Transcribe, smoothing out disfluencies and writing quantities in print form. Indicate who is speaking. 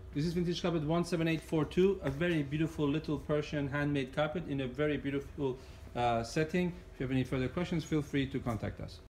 Speaker 1: This is Vintage Carpet 17842, a very beautiful little Persian handmade carpet in a very beautiful setting. If you have any further questions, feel free to contact us.